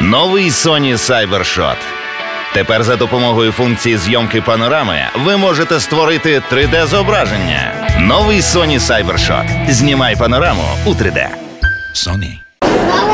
Новий Sony CyberShot. Тепер за допомогою функції зйомки панорами ви можете створити 3D-зображення. Новий Sony CyberShot. Знімай панораму у 3D. Sony.